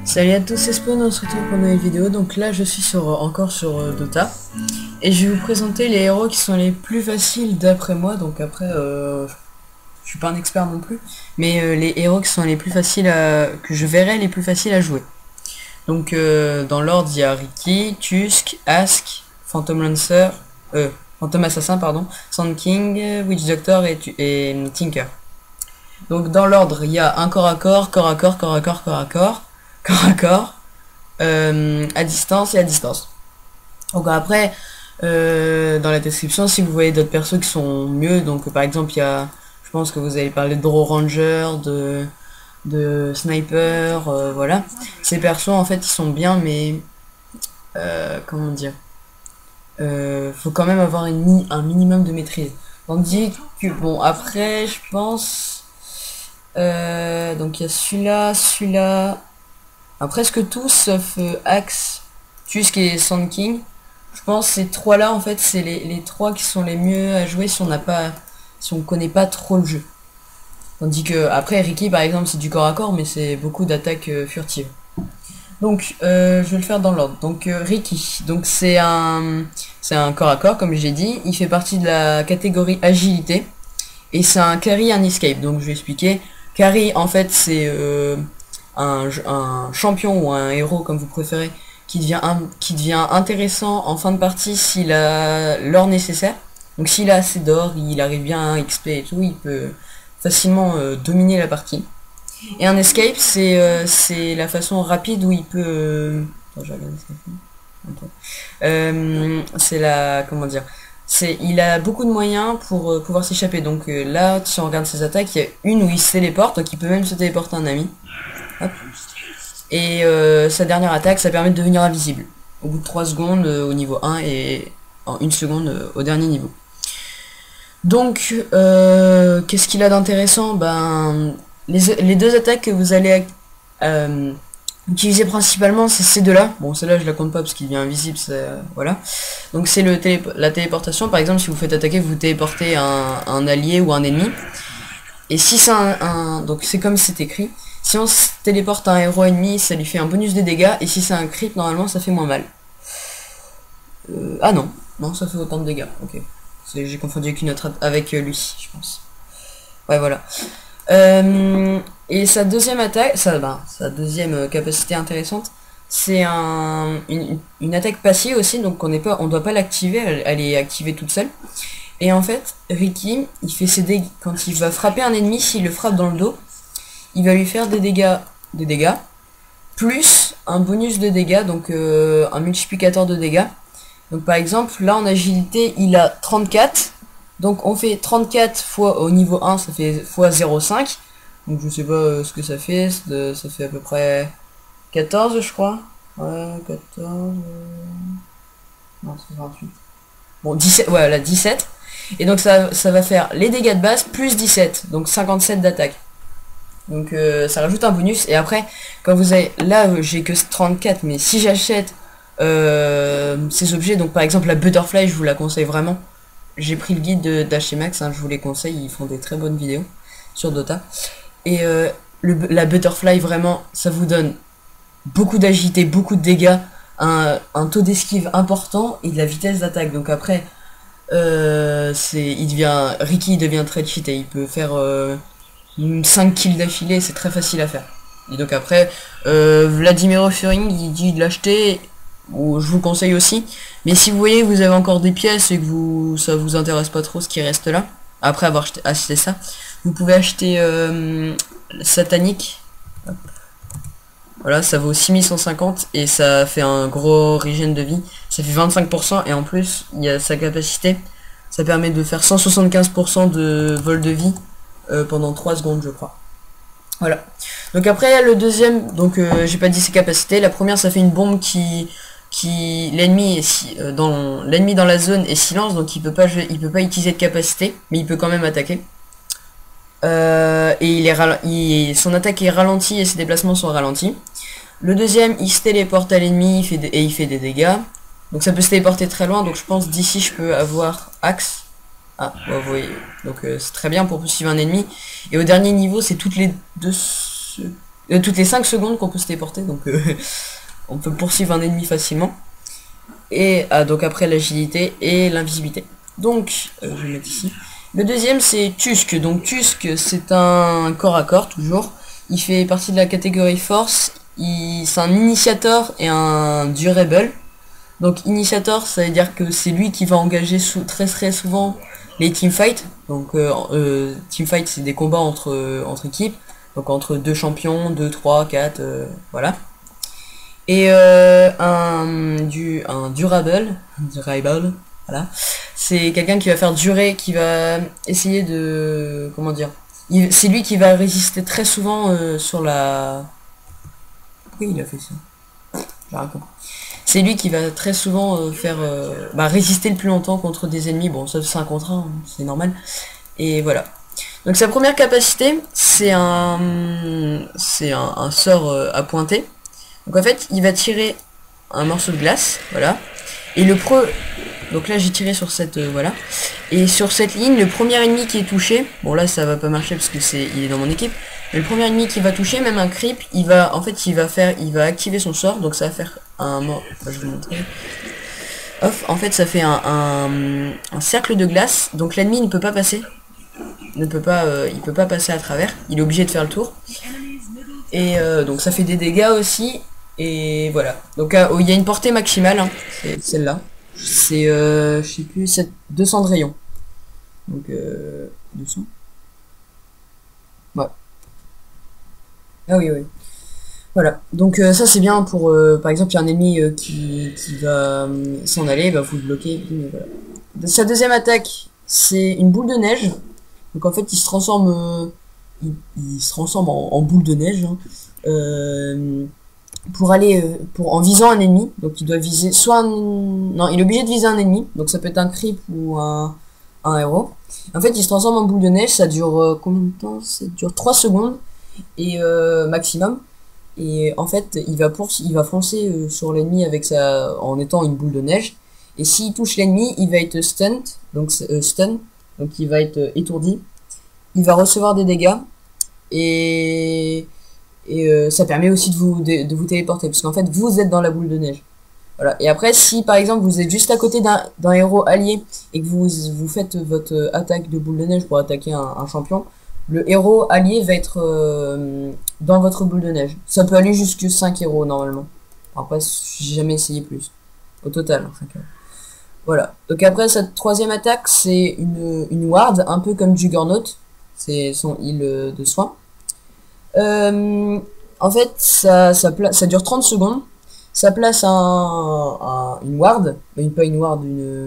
Salut à tous, c'est Spawn, on se retrouve pour une nouvelle vidéo. Donc là je suis encore sur Dota. Et je vais vous présenter les héros qui sont les plus faciles d'après moi. Donc après, je suis pas un expert non plus. Mais les héros qui sont les plus faciles que je verrai les plus faciles à jouer. Donc dans l'ordre il y a Riki, Tusk, Ask, Phantom Lancer, Phantom Assassin pardon, Sand King, Witch Doctor et Tinker. Donc dans l'ordre il y a un corps à corps, corps à corps, corps à corps, corps à corps, corps à corps, à distance et à distance. Donc après, dans la description, si vous voyez d'autres persos qui sont mieux, donc par exemple il y a, je pense que vous allez parler de Draw Ranger, de Sniper, voilà. Ces persos en fait ils sont bien, mais comment dire, faut quand même avoir un minimum de maîtrise. Tandis que bon après je pense, donc il y a celui-là. Presque tous sauf Axe, Tusk et Sand King. Je pense ces trois là en fait c'est les trois qui sont les mieux à jouer si on connaît pas trop le jeu. Tandis que après Riki par exemple c'est du corps à corps mais c'est beaucoup d'attaques furtives. Donc je vais le faire dans l'ordre. Donc Riki, donc c'est un corps à corps comme j'ai dit, il fait partie de la catégorie agilité et c'est un carry un escape. Donc je vais expliquer. Carry en fait c'est un champion ou un héros comme vous préférez qui devient intéressant en fin de partie s'il a l'or nécessaire. Donc s'il a assez d'or, il arrive bien à XP et tout, il peut facilement dominer la partie. Et un escape c'est la façon rapide où il peut c'est la comment dire, il a beaucoup de moyens pour pouvoir s'échapper. Donc là si on regarde ses attaques, il y a une où il se téléporte, donc il peut même se téléporter un ami. Hop. Et sa dernière attaque, ça permet de devenir invisible au bout de 3 secondes au niveau 1 et en 1 seconde au dernier niveau. Donc qu'est-ce qu'il a d'intéressant? Ben les deux attaques que vous allez utiliser principalement, c'est ces deux là. Bon, celle-là je la compte pas parce qu'il devient invisible, voilà. Donc c'est la téléportation. Par exemple, si vous faites attaquer, vous téléportez un allié ou un ennemi. Et si c'est donc c'est comme c'est écrit, si on se téléporte un héros ennemi, ça lui fait un bonus de dégâts, et si c'est un crit, normalement ça fait moins mal. Ah non, ça fait autant de dégâts, ok. J'ai confondu avec une autre avec lui, je pense. Ouais, voilà. Et sa deuxième attaque, sa deuxième capacité intéressante, c'est une attaque passive aussi, donc on doit pas l'activer, elle est activée toute seule. Et en fait, Riki, il fait ses dégâts quand il va frapper un ennemi, s'il le frappe dans le dos, il va lui faire des dégâts, plus un bonus de dégâts, donc un multiplicateur de dégâts. Donc par exemple, là en agilité, il a 34, donc on fait 34 fois au niveau 1, ça fait fois 0,5. Donc je sais pas ce que ça fait, ça fait à peu près 14 je crois. Ouais, 14... Non, c'est 28. Bon, 17, voilà, 17. Et donc ça va faire les dégâts de base plus 17, donc 57 d'attaque. Donc ça rajoute un bonus. Et après, quand vous avez... Là, j'ai que 34, mais si j'achète ces objets, donc par exemple la Butterfly, je vous la conseille vraiment. J'ai pris le guide d'HMax, je vous les conseille, ils font des très bonnes vidéos sur Dota. Et la Butterfly, vraiment, ça vous donne beaucoup d'agilité, beaucoup de dégâts, un taux d'esquive important et de la vitesse d'attaque. Donc après... Riki devient très cheaté, il peut faire 5 kills d'affilée, c'est très facile à faire. Et donc après, Vladimir Furing, il dit de l'acheter, ou je vous conseille aussi. Mais si vous voyez que vous avez encore des pièces et que ça vous intéresse pas trop ce qui reste là, après avoir acheté ça, vous pouvez acheter Satanic. Hop. Voilà, ça vaut 6150 et ça fait un gros regen de vie. Ça fait 25% et en plus, il y a sa capacité. Ça permet de faire 175% de vol de vie pendant 3 secondes, je crois. Voilà. Donc après, il y a le deuxième. Donc j'ai pas dit ses capacités. La première, ça fait une bombe l'ennemi dans la zone est silence, donc il peut pas utiliser de capacité, mais il peut quand même attaquer. Et son attaque est ralentie et ses déplacements sont ralentis. Le deuxième, il se téléporte à l'ennemi il fait des dégâts. Donc ça peut se téléporter très loin, donc je pense d'ici je peux avoir Axe. Ah, bah, vous voyez. Donc c'est très bien pour poursuivre un ennemi. Et au dernier niveau, c'est toutes les 2 toutes les 5 secondes qu'on peut se téléporter, donc on peut poursuivre un ennemi facilement. Et donc après l'agilité et l'invisibilité. Donc, je vais mettre ici. Le deuxième c'est Tusk. Donc Tusk c'est un corps à corps toujours. Il fait partie de la catégorie force. C'est un initiator et un durable. Donc initiator ça veut dire que c'est lui qui va engager très souvent les teamfights. Donc teamfight c'est des combats entre équipes. Donc entre deux champions, 2, 3, 4, voilà. Et un durable, voilà. C'est quelqu'un qui va faire durer, qui va essayer de... Comment dire, c'est lui qui va résister très souvent sur la... Pourquoi il a fait ça? J'ai rien compris. C'est lui qui va très souvent résister le plus longtemps contre des ennemis. Bon, ça c'est un contre 1, hein, c'est normal. Et voilà. Donc sa première capacité, c'est un sort à pointer. Donc en fait, il va tirer un morceau de glace, voilà. Et donc là j'ai tiré sur cette voilà. Et sur cette ligne, le premier ennemi qui est touché, bon là ça va pas marcher parce que il est dans mon équipe. Mais le premier ennemi qui va toucher, même un creep, il va activer son sort, donc ça va faire je vais vous montrer. Off, en fait ça fait un cercle de glace, donc l'ennemi ne peut pas passer. Il peut pas passer à travers, il est obligé de faire le tour. Et donc ça fait des dégâts aussi. Et voilà. Donc il y a une portée maximale, hein. C'est celle-là. C'est je sais plus, 200 de rayon. Donc 200. Ouais. Ah oui. Voilà. Donc ça c'est bien pour par exemple il y a un ennemi qui va s'en aller, bah vous le bloquez. Voilà. Sa deuxième attaque, c'est une boule de neige. Donc en fait il se transforme en boule de neige, hein. En visant un ennemi. Donc il doit viser non, il est obligé de viser un ennemi, donc ça peut être un creep ou un héros. En fait il se transforme en boule de neige, ça dure combien de temps? Ça dure 3 secondes et maximum. Et en fait il va foncer sur l'ennemi en étant une boule de neige. Et s'il touche l'ennemi, il va être donc il va être étourdi. Il va recevoir des dégâts et ça permet aussi de vous téléporter, parce qu'en fait vous êtes dans la boule de neige. Voilà. Et après si par exemple vous êtes juste à côté d'un héros allié et que vous faites votre attaque de boule de neige pour attaquer un champion, le héros allié va être dans votre boule de neige. Ça peut aller jusque 5 héros normalement. Après j'ai jamais essayé plus. Au total, 5 héros. Voilà. Donc après cette troisième attaque, c'est une ward, un peu comme Juggernaut. C'est son heal de soin. En fait, ça dure 30 secondes. Ça place une ward, pas une ward,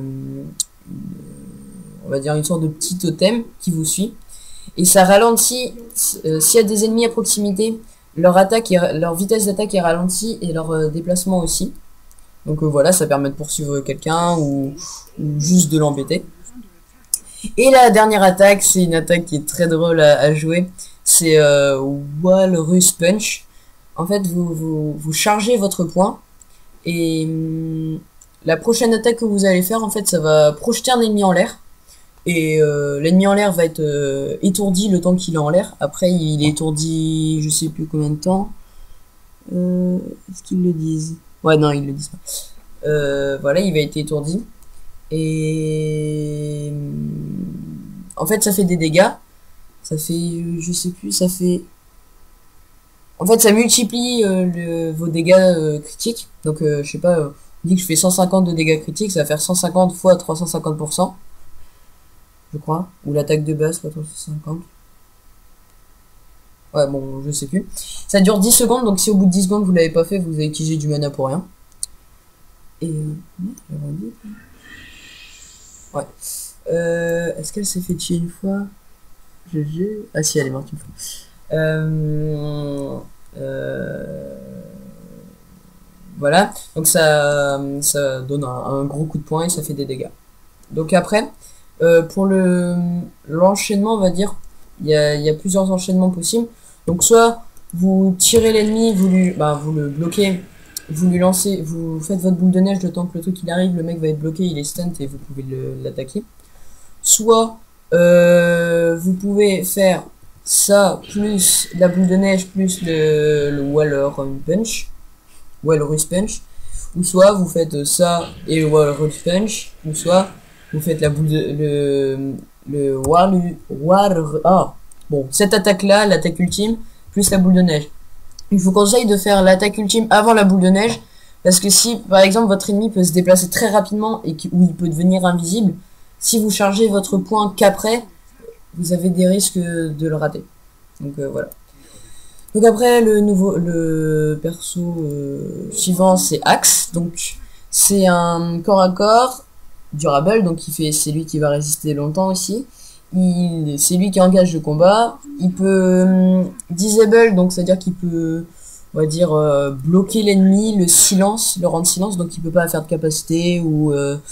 on va dire une sorte de petit totem qui vous suit. Et ça ralentit, s'il y a des ennemis à proximité, leur vitesse d'attaque est ralentie et leur déplacement aussi. Donc voilà, ça permet de poursuivre quelqu'un ou juste de l'embêter. Et la dernière attaque, c'est une attaque qui est très drôle à jouer. C'est Walrus Punch. En fait, vous chargez votre poing. Et la prochaine attaque que vous allez faire, en fait, ça va projeter un ennemi en l'air. Et l'ennemi en l'air va être étourdi le temps qu'il est en l'air. Après, il est étourdi, je sais plus combien de temps. Est-ce qu'ils le disent? Ouais, non, ils le disent pas. Voilà, il va être étourdi. Et en fait ça fait des dégâts. Ça fait je sais plus, ça fait en fait ça multiplie vos dégâts critiques. Donc je sais pas, on dit que je fais 150 de dégâts critiques, ça va faire 150 fois 350%, je crois, ou l'attaque de base fois 350. Ouais, bon, je sais plus. Ça dure 10 secondes, donc si au bout de 10 secondes vous l'avez pas fait, vous avez utilisé du mana pour rien. Et ouais. Est-ce qu'elle s'est fait tuer une fois? Ah si, elle est morte une fois. Voilà. Donc ça donne un gros coup de poing et ça fait des dégâts. Donc après, pour l'enchaînement, on va dire, il y a plusieurs enchaînements possibles. Donc soit vous tirez l'ennemi, vous le bloquez, vous lui lancez, vous faites votre boule de neige le temps que le truc il arrive, le mec va être bloqué, il est stunt et vous pouvez l'attaquer. Soit vous pouvez faire ça plus la boule de neige plus le Walrus Punch, ou soit vous faites ça et le Walrus Punch, ou soit vous faites la boule de bon, cette attaque là, l'attaque ultime plus la boule de neige. Je vous conseille de faire l'attaque ultime avant la boule de neige, parce que si par exemple votre ennemi peut se déplacer très rapidement et où il peut devenir invisible, si vous chargez votre point qu'après, vous avez des risques de le rater. Donc voilà. Donc après le perso suivant, c'est Axe. Donc c'est un corps à corps durable, donc c'est lui qui va résister longtemps aussi. C'est lui qui engage le combat. Il peut disable, donc c'est à dire qu'il peut, on va dire, bloquer l'ennemi, le rendre silence, donc il peut pas faire de capacité ou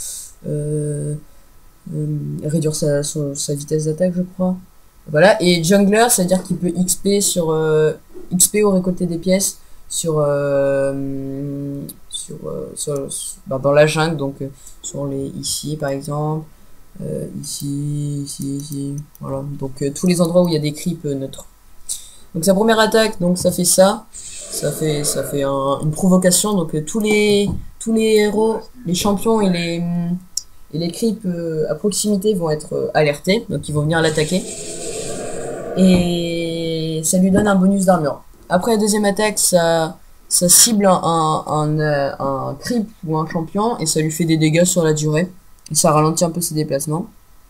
réduire sa vitesse d'attaque, je crois. Voilà. Et jungler, c'est à dire qu'il peut XP sur XP au récolter des pièces sur dans la jungle, donc sur les ici par exemple, ici, voilà, donc tous les endroits où il y a des creeps neutres. Donc sa première attaque, donc ça fait une provocation, donc tous les héros, les champions et les creeps à proximité vont être alertés, donc ils vont venir l'attaquer et ça lui donne un bonus d'armure. Après la deuxième attaque, ça cible un creep ou un champion et ça lui fait des dégâts sur la durée. Et ça ralentit un peu ses déplacements.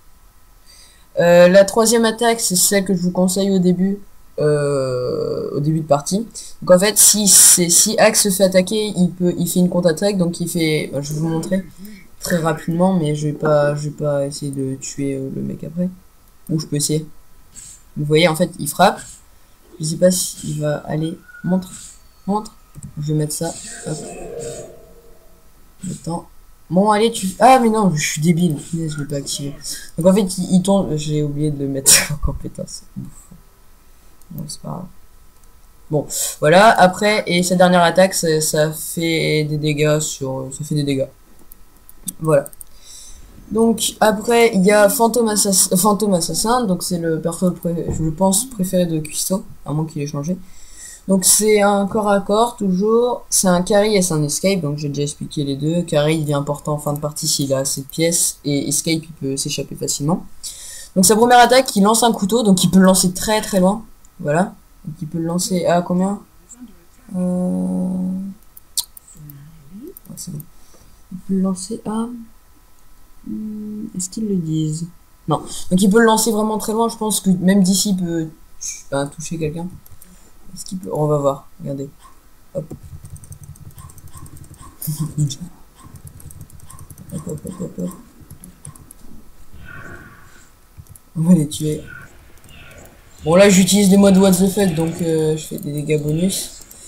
La troisième attaque, c'est celle que je vous conseille au début de partie. Donc en fait, si Axe se fait attaquer, il fait une contre-attaque, donc il fait, je vais vous montrer très rapidement, mais je vais pas essayer de tuer le mec après. Ou je peux essayer. Vous voyez, en fait, il frappe. Je sais pas s'il va aller. Montre. Je vais mettre ça. Hop. Attends. Bon, allez, ah, mais non, je suis débile. Je l'ai pas activé. Donc, en fait, il tombe. J'ai oublié de le mettre en compétence. Bon, c'est pas grave. Bon, voilà. Après, et sa dernière attaque, ça fait des dégâts ça fait des dégâts. Voilà. Donc, après, il y a Fantôme Assassin. Donc, c'est le perso, je pense, préféré de Cuisto. À moins qu'il ait changé. Donc c'est un corps à corps toujours, c'est un carry et c'est un escape, donc j'ai déjà expliqué les deux. Carry il est important en fin de partie s'il a assez de pièces, et escape il peut s'échapper facilement. Donc sa première attaque, il lance un couteau, donc il peut le lancer très très loin, voilà. Donc il peut le lancer à combien c'est bon. Il peut le lancer à... Est-ce qu'ils le disent? Non, donc il peut le lancer vraiment très loin, je pense que même d'ici il peut toucher quelqu'un. Est-ce qu'il peut... On va voir, regardez. Hop. Hop. On va les tuer. Bon là j'utilise les modes what the fuck, donc je fais des dégâts bonus.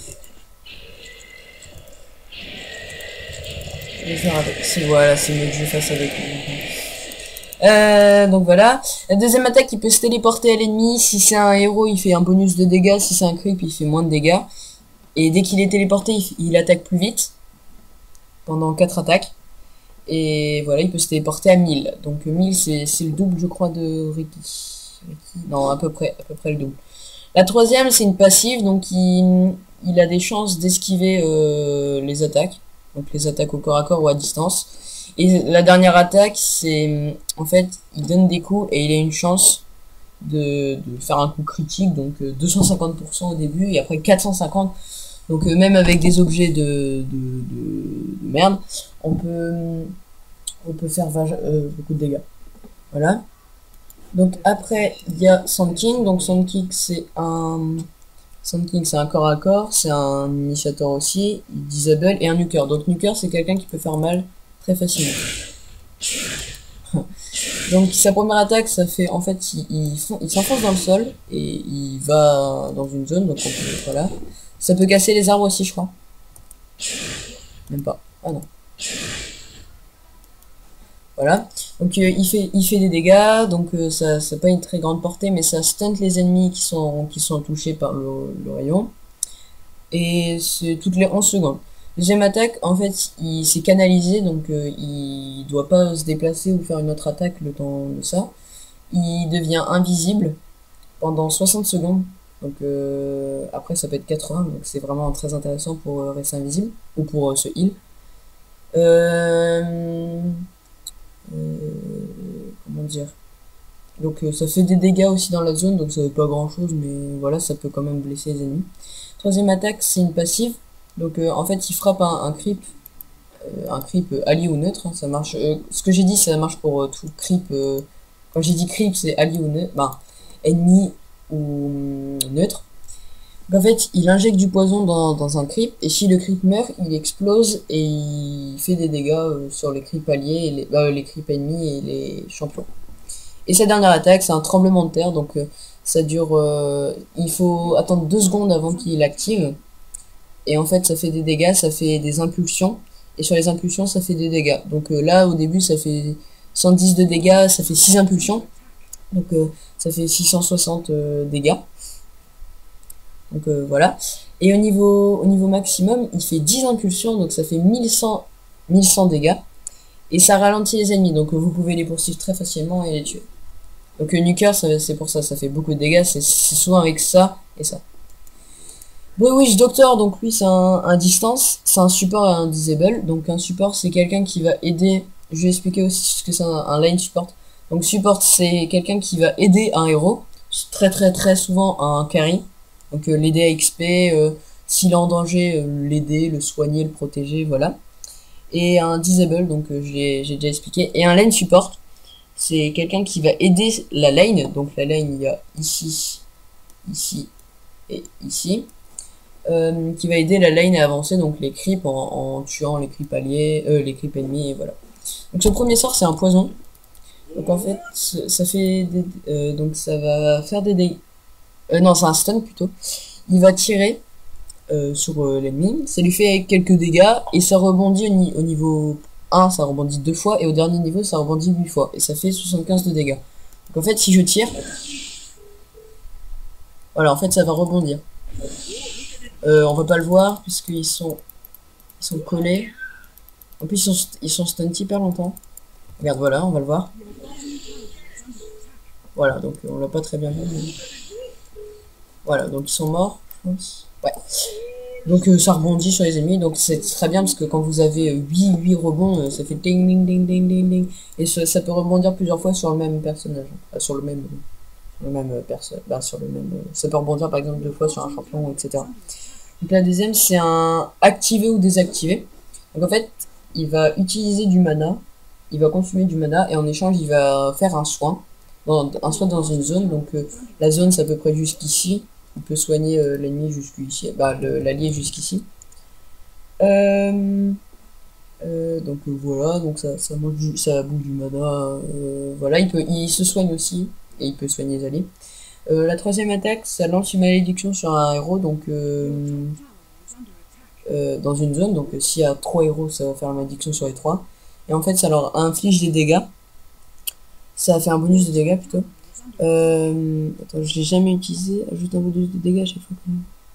Je vais faire avec. Voilà, c'est mieux que je fasse avec lui. Donc voilà. La deuxième attaque, il peut se téléporter à l'ennemi. Si c'est un héros, il fait un bonus de dégâts. Si c'est un creep, il fait moins de dégâts. Et dès qu'il est téléporté, il attaque plus vite. Pendant 4 attaques. Et voilà, il peut se téléporter à 1000. Donc 1000, c'est le double, je crois, de Ricky. Non, à peu près le double. La troisième, c'est une passive. Donc il a des chances d'esquiver les attaques. Donc les attaques au corps à corps ou à distance. Et la dernière attaque, c'est en fait, il donne des coups et il a une chance de faire un coup critique, donc 250% au début et après 450. Donc même avec des objets de merde, on peut faire beaucoup de dégâts. Voilà. Donc après, il y a Sand King. Donc Sand King, c'est un corps à corps, c'est un initiateur aussi, disable et un nuker. Donc nuker, c'est quelqu'un qui peut faire mal très facilement. Donc sa première attaque, ça fait en fait il s'enfonce dans le sol et il va dans une zone, donc on peut, voilà. Ça peut casser les arbres aussi, je crois. Même pas. Ah non. Voilà. Donc il fait des dégâts, donc ça n'a pas une très grande portée, mais ça stun les ennemis qui sont touchés par le rayon. Et c'est toutes les 11 secondes. Deuxième attaque, en fait, il s'est canalisé, donc il doit pas se déplacer ou faire une autre attaque le temps de ça. Il devient invisible pendant 60 secondes. Donc après ça peut être 80, donc c'est vraiment très intéressant pour rester invisible ou pour se heal. Comment dire, donc ça fait des dégâts aussi dans la zone, donc ça fait pas grand chose, mais voilà, ça peut quand même blesser les ennemis. Troisième attaque, c'est une passive, donc en fait il frappe un creep, allié ou neutre, hein, ça marche. Ce que j'ai dit, ça marche pour tout creep. Quand j'ai dit creep, c'est allié ou neutre, ben, ennemi ou neutre. Donc en fait, il injecte du poison dans un creep, et si le creep meurt, il explose et il fait des dégâts sur les creeps alliés, et les creeps ennemis et les champions. Et sa dernière attaque, c'est un tremblement de terre, donc ça dure. Il faut attendre 2 secondes avant qu'il active. Et en fait, ça fait des dégâts, ça fait des impulsions. Et sur les impulsions, ça fait des dégâts. Donc là, au début, ça fait 110 de dégâts, ça fait 6 impulsions. Donc ça fait 660 dégâts. Donc voilà. Et au niveau maximum, il fait 10 impulsions, donc ça fait 1100 dégâts. Et ça ralentit les ennemis, donc vous pouvez les poursuivre très facilement et les tuer. Donc Nuker, c'est pour ça, ça fait beaucoup de dégâts, c'est souvent avec ça et ça. Witch Doctor, donc lui c'est un distance, c'est un support et un disable. Donc un support c'est quelqu'un qui va aider, je vais expliquer aussi ce que c'est un line support. Donc support c'est quelqu'un qui va aider un héros, très souvent un carry. Donc l'aider à XP, s'il est en danger, l'aider, le soigner, le protéger, voilà. Et un disable, donc j'ai déjà expliqué. Et un lane support, c'est quelqu'un qui va aider la lane. Donc la lane, il y a ici, ici et ici. Qui va aider la lane à avancer, donc les creeps en tuant les creeps alliés, les creeps ennemis, et voilà. Donc ce premier sort, c'est un poison. Donc en fait, ça fait des, donc ça va faire des dégâts. Non, c'est un stun plutôt. Il va tirer sur l'ennemi, ça lui fait quelques dégâts et ça rebondit au niveau 1, ça rebondit 2 fois et au dernier niveau ça rebondit 8 fois et ça fait 75 de dégâts. Donc en fait si je tire, voilà, en fait ça va rebondir. On va pas le voir puisqu'ils sont collés. En plus ils sont stun hyper longtemps. Regarde, voilà, on va le voir. Voilà, donc on l'a pas très bien vu. Mais... voilà, donc ils sont morts, je pense. Ouais. Donc ça rebondit sur les ennemis, donc c'est très bien parce que quand vous avez 8 rebonds, ça fait ding ding ding ding ding ding. Et ça peut rebondir plusieurs fois sur le même personnage. Sur le même personne. Bah, sur le même. Ça peut rebondir par exemple 2 fois sur un champion, etc. Donc la deuxième c'est un activé ou désactivé. Donc en fait, il va utiliser du mana, il va consommer du mana et en échange il va faire un soin. Un soin dans une zone, donc la zone c'est à peu près jusqu'ici. Il peut soigner l'ennemi jusqu'ici, l'allié jusqu'ici. Donc voilà, donc ça bouffe du mana. Voilà, il se soigne aussi et il peut soigner les alliés. La troisième attaque, ça lance une malédiction sur un héros, donc dans une zone. Donc s'il y a 3 héros, ça va faire la malédiction sur les 3. Et en fait, ça leur inflige des dégâts. Ça fait un bonus de dégâts plutôt. Attends, je l'ai jamais utilisé. Ajoute un bonus de dégâts à chaque fois que...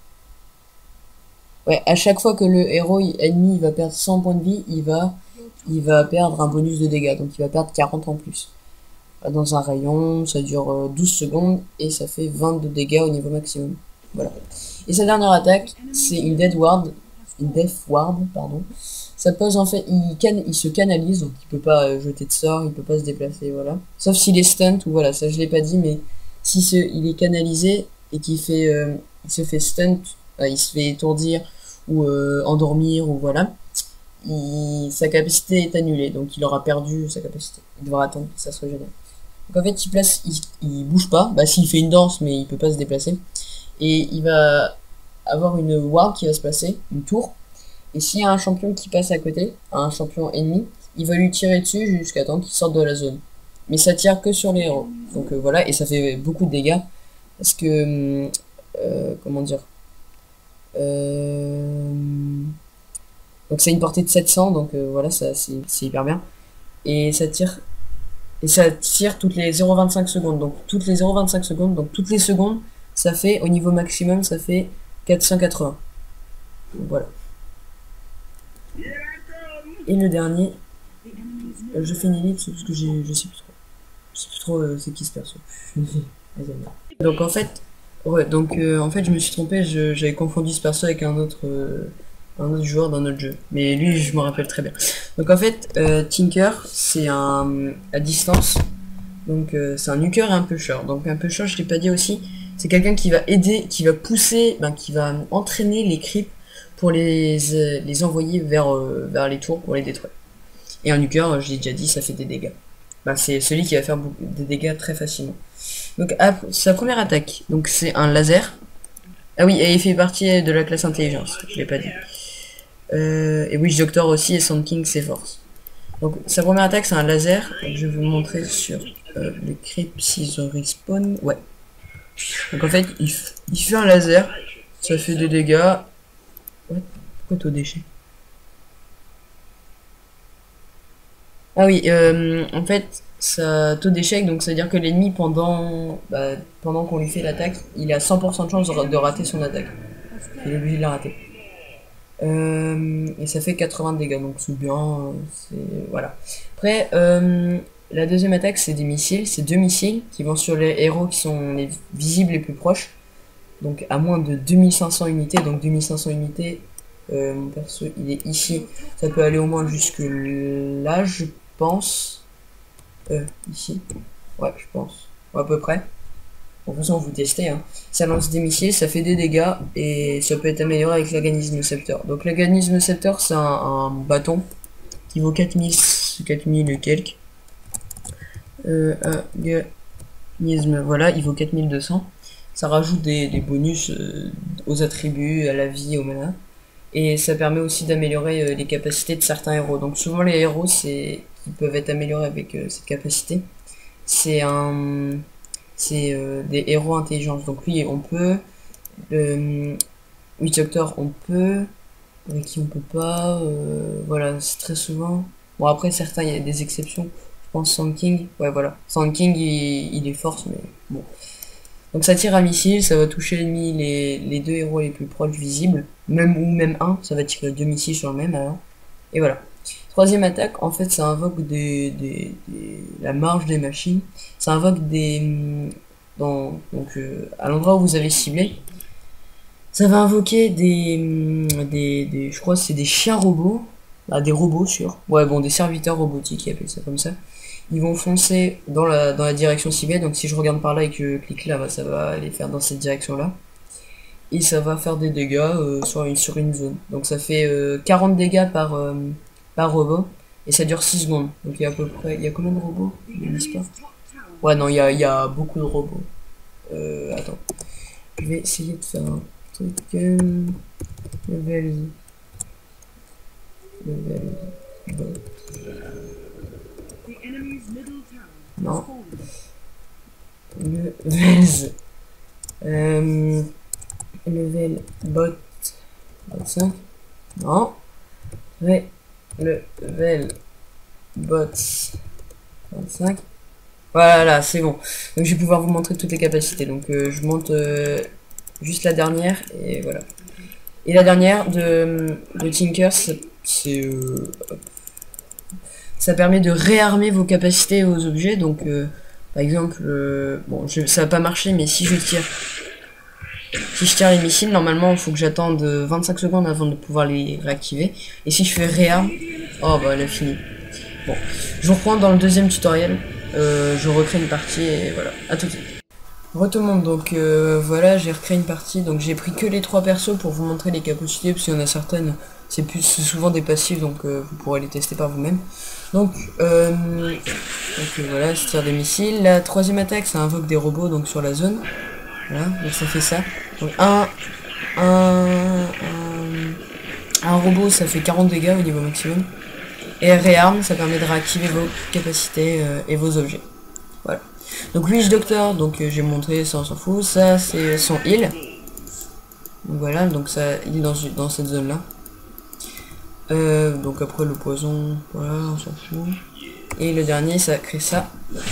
ouais, à chaque fois que le héros ennemi va perdre 100 points de vie, il va perdre un bonus de dégâts. Donc il va perdre 40 en plus. Dans un rayon, ça dure 12 secondes et ça fait 20 de dégâts au niveau maximum. Voilà. Et sa dernière attaque, c'est une Death Ward, pardon. Ça pose en fait, il se canalise, donc il peut pas jeter de sort, il peut pas se déplacer, voilà. Sauf s'il est stunt, ou voilà, ça je l'ai pas dit, mais si il est canalisé et qu'il fait, il se fait stunt, il se fait étourdir ou endormir, ou voilà, sa capacité est annulée, donc il aura perdu sa capacité. Il devra attendre que ça se régénère. Donc en fait, il bouge pas, bah s'il fait une danse, mais il peut pas se déplacer, et il va avoir une ward qui va se placer, une tour. Et s'il y a un champion qui passe à côté, un champion ennemi, il va lui tirer dessus jusqu'à temps qu'il sorte de la zone. Mais ça tire que sur les héros. Donc voilà, et ça fait beaucoup de dégâts. Parce que... comment dire, donc c'est une portée de 700, donc voilà, c'est hyper bien. Et ça tire toutes les 0,25 secondes. Donc toutes les 0,25 secondes, donc toutes les secondes, ça fait, au niveau maximum, ça fait 480. Donc voilà. Et le dernier, je fais une ellipse parce que je sais plus trop. Je sais plus trop c'est qui ce perso. Donc en fait, ouais, donc en fait je me suis trompé, j'avais confondu ce perso avec un autre joueur d'un autre jeu. Mais lui je me rappelle très bien. Donc en fait, Tinker c'est un à distance. Donc c'est un nuker et un pusher. Donc un pusher, je t'ai pas dit aussi, c'est quelqu'un qui va aider, qui va pousser, qui va entraîner les creeps pour les envoyer vers les tours pour les détruire. Et un nuker, je l'ai déjà dit, ça fait des dégâts. C'est celui qui va faire des dégâts très facilement. Donc sa première attaque, donc c'est un laser. Ah oui, et il fait partie de la classe intelligence, je l'ai pas dit. Et Witch Doctor aussi et Sand King c'est force. Donc sa première attaque c'est un laser. Donc, je vais vous montrer sur les creeps s'ils ont respawn. Ouais. Donc en fait il fait un laser, ça fait des dégâts. Ouais, pourquoi taux déchet? Ah oui, en fait, ça taux d'échec, donc ça veut dire que l'ennemi, pendant qu'on lui fait l'attaque, il a 100% de chance de rater son attaque. Il est obligé de la rater. Et ça fait 80 de dégâts, donc c'est bien, voilà. Après, la deuxième attaque, c'est des missiles, c'est 2 missiles qui vont sur les héros qui sont les visibles les plus proches. Donc à moins de 2500 unités, donc 2500 unités, mon perso, il est ici. Ça peut aller au moins jusque là, je pense. Ici. Ouais, je pense. À peu près. En façon, vous testez. Hein. Ça lance des missiles, ça fait des dégâts et ça peut être amélioré avec l'Aganisme Scepter. Donc l'Aganisme Scepter, c'est un bâton qui vaut 4000 et quelques. Aganisme, voilà, il vaut 4200. Ça rajoute des bonus aux attributs, à la vie, au mana. Et ça permet aussi d'améliorer les capacités de certains héros. Donc souvent les héros qui peuvent être améliorés avec cette capacité, c'est des héros intelligence. Donc lui on peut, Witch Doctor on peut, avec qui on peut pas, voilà, c'est très souvent. Bon après certains il y a des exceptions. Je pense Sand King, ouais voilà. Sand King il est force mais bon. Donc ça tire à missile, ça va toucher l'ennemi, les deux héros les plus proches visibles, même un, ça va tirer 2 missiles sur le même alors. Et voilà. Troisième attaque, en fait ça invoque la marge des machines, ça invoque à l'endroit où vous avez ciblé, ça va invoquer je crois que c'est des chiens robots, des robots ouais bon des serviteurs robotiques, ils appellent ça comme ça. Ils vont foncer dans la direction ciblée, donc si je regarde par là et que je clique là, ça va aller faire dans cette direction là. Et ça va faire des dégâts sur une zone. Donc ça fait 40 dégâts par robot, et ça dure 6 secondes. Donc il y a à peu près, il y a combien de robots? Ouais non, il y a beaucoup de robots. Attends. Je vais essayer de faire un truc, level. Non. Level bot 25. Non. Level bot 25. Voilà, c'est bon. Donc je vais pouvoir vous montrer toutes les capacités. Donc je monte juste la dernière et voilà. Et la dernière de Tinker, ça permet de réarmer vos capacités et vos objets. Donc par exemple, bon, ça va pas marcher, mais si je tire les missiles, normalement il faut que j'attende 25 secondes avant de pouvoir les réactiver. Et si je fais réarme, oh bah elle a fini. Bon, je vous reprends dans le deuxième tutoriel. Je recrée une partie et voilà, à tout de suite. Re tout le monde, donc voilà, j'ai recréé une partie, donc j'ai pris que les 3 persos pour vous montrer les capacités, parce qu'il y en a certaines, c'est souvent des passifs, donc vous pourrez les tester par vous-même. Donc voilà, je tire des missiles. La troisième attaque, ça invoque des robots donc sur la zone. Voilà, donc ça fait ça. Donc un robot, ça fait 40 dégâts au niveau maximum. Et réarme, ça permet de réactiver vos capacités et vos objets. Voilà. Donc Witch Doctor, donc j'ai montré, ça on s'en fout. Ça c'est son heal. Donc voilà, donc ça il est dans cette zone là. Donc après le poison, voilà, on s'en fout. Et le dernier, ça crée ça.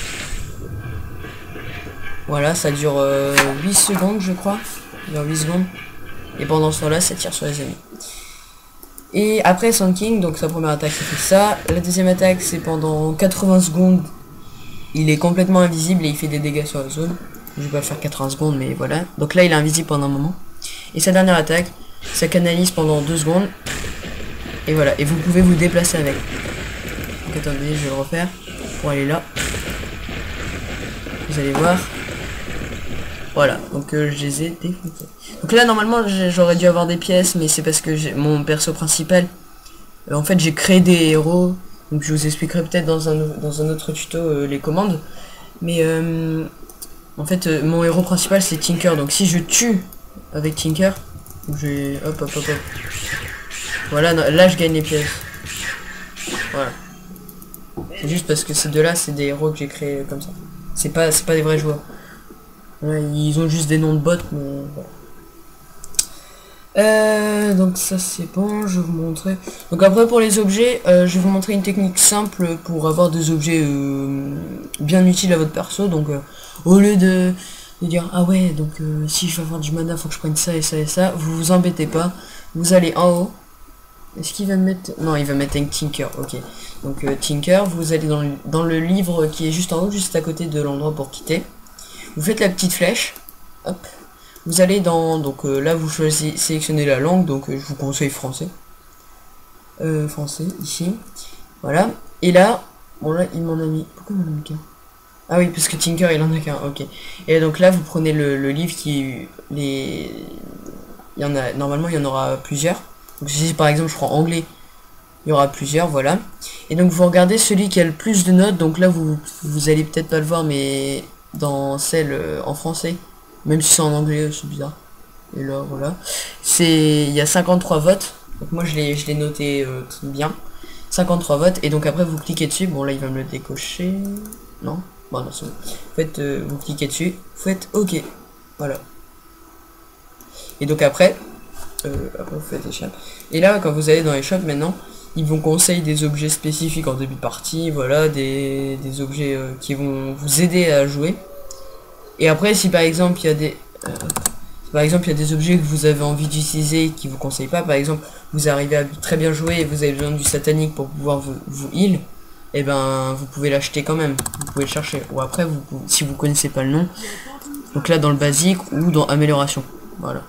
Voilà, ça dure 8 secondes je crois. Ça dure 8 secondes. Et pendant ce temps là, ça tire sur les ennemis. Et après Sand King, donc sa première attaque ça fait ça. La deuxième attaque c'est pendant 80 secondes. Il est complètement invisible et il fait des dégâts sur la zone. Je vais pas faire 80 secondes, mais voilà. Donc là, il est invisible pendant un moment. Et sa dernière attaque, ça canalise pendant 2 secondes. Et voilà, et vous pouvez vous déplacer avec. Donc attendez, je vais le refaire pour aller là. Vous allez voir. Voilà, donc je les ai défoncés. Donc là, normalement, j'aurais dû avoir des pièces, mais c'est parce que mon perso principal, en fait, j'ai créé des héros. Donc je vous expliquerai peut-être dans un autre tuto les commandes. Mais en fait, mon héros principal, c'est Tinker. Donc si je tue avec Tinker, je vais... Hop, hop, hop, hop. Voilà, là, je gagne les pièces. Voilà. C'est juste parce que ces deux-là, c'est des héros que j'ai créés comme ça. C'est pas des vrais joueurs. Ouais, ils ont juste des noms de bots, mais voilà. Donc ça c'est bon, je vais vous montrer. Donc après pour les objets, je vais vous montrer une technique simple pour avoir des objets bien utiles à votre perso. Donc au lieu de dire ah ouais donc si je veux avoir du mana faut que je prenne ça et ça et ça, vous vous embêtez pas, vous allez en haut. Est-ce qu'il va mettre... Non, il va mettre un Tinker, ok. Donc Tinker, vous allez dans le livre qui est juste en haut, juste à côté de l'endroit pour quitter. Vous faites la petite flèche, hop. Vous allez dans... Donc là, vous choisissez, sélectionnez la langue, donc je vous conseille français. Français, ici. Voilà. Et là, bon là, il m'en a mis... Pourquoi il m'en a mis qu'un? Ah oui, parce que Tinker, il en a qu'un, ok. Et donc là, vous prenez le livre qui... Il y en a... Normalement, il y en aura plusieurs. Donc si par exemple je prends anglais, il y aura plusieurs, voilà. Et donc vous regardez celui qui a le plus de notes, donc là vous allez peut-être pas le voir, mais dans celle en français, même si c'est en anglais, c'est bizarre. Et là voilà, il y a 53 votes, donc moi je l'ai noté bien, 53 votes, et donc après vous cliquez dessus, bon là il va me le décocher, non, bon non c'est bon. En fait vous cliquez dessus, vous faites OK, voilà. Et donc après vous faites échappe. Et là quand vous allez dans les shops maintenant, ils vous conseillent des objets spécifiques en début de partie, voilà, des objets qui vont vous aider à jouer. Et après si par exemple il y a des objets que vous avez envie d'utiliser et qui vous conseillent pas, par exemple vous arrivez à très bien jouer et vous avez besoin du satanique pour pouvoir vous heal, et ben vous pouvez l'acheter quand même, vous pouvez le chercher. Ou après si vous connaissez pas le nom, donc là dans le basique ou dans amélioration, voilà.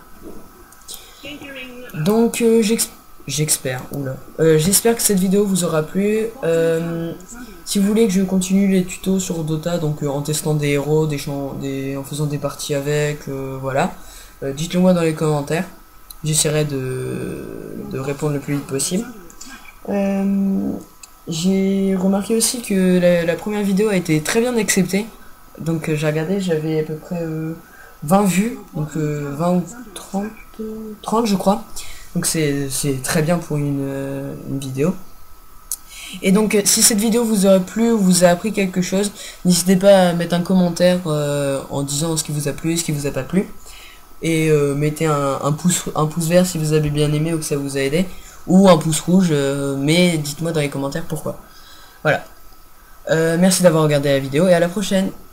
Donc j'espère que cette vidéo vous aura plu. Si vous voulez que je continue les tutos sur Dota, donc en testant des héros, en faisant des parties avec, voilà, dites-le moi dans les commentaires. J'essaierai de répondre le plus vite possible. J'ai remarqué aussi que la première vidéo a été très bien acceptée. Donc j'ai regardé, j'avais à peu près 20 vues, donc 20 ou 30 je crois. Donc c'est très bien pour une vidéo. Et donc si cette vidéo vous aurait plu ou vous a appris quelque chose, n'hésitez pas à mettre un commentaire en disant ce qui vous a plu, ce qui vous a pas plu. Et mettez un pouce vert si vous avez bien aimé ou que ça vous a aidé. Ou un pouce rouge, mais dites-moi dans les commentaires pourquoi. Voilà. Merci d'avoir regardé la vidéo et à la prochaine.